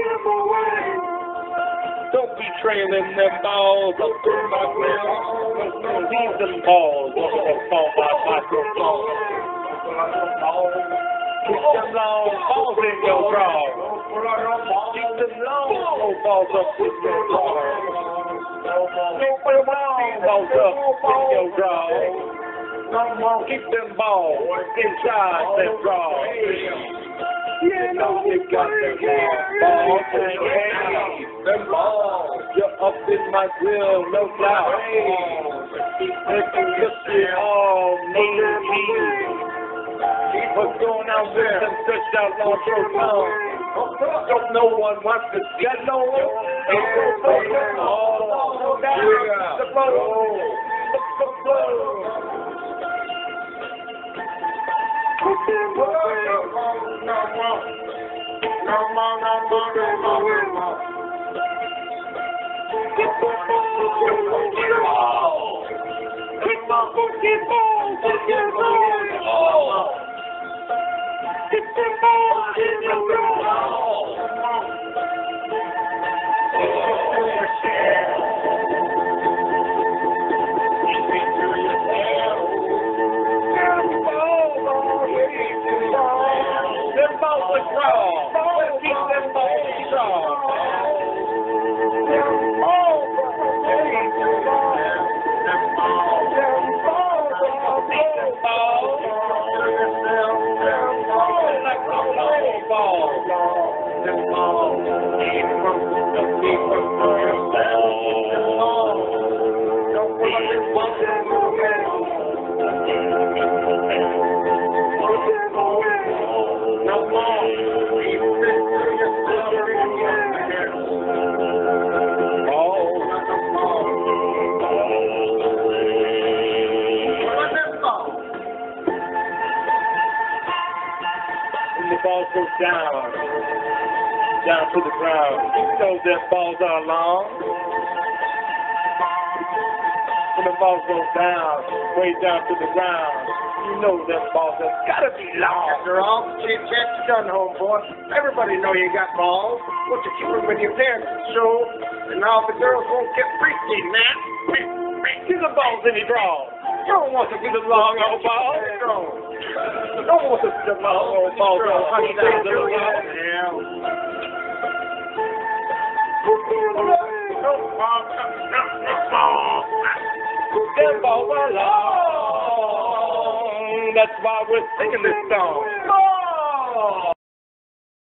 Don't be trailing them balls up to my grill. Leave them balls up to fall by microphone. Keep them long balls in your draw. Keep them long balls up in your draw. Keep them long balls up in your draw. Keep them balls inside them draw. You know you got them balls hanging. Them balls, you're up in my grill, no doubt. If you look at all Navy, what's going on with them stretched out long throat tongue? Don't no one wants to get no one. Oh, the blow. Balls go down to the ground. You know them balls are long. When the balls go down, way down to the ground, you know them balls have gotta be long. After all the chit-chat's done, homeboy, everybody know you got balls. Won't you keep them with your parents at school, and all the girls won't get freaky, man. See the balls in your draw. You don't want to see the long old balls. You don't want to see the long old balls all honey down the little while. Them balls are long. That's why we're singing this song.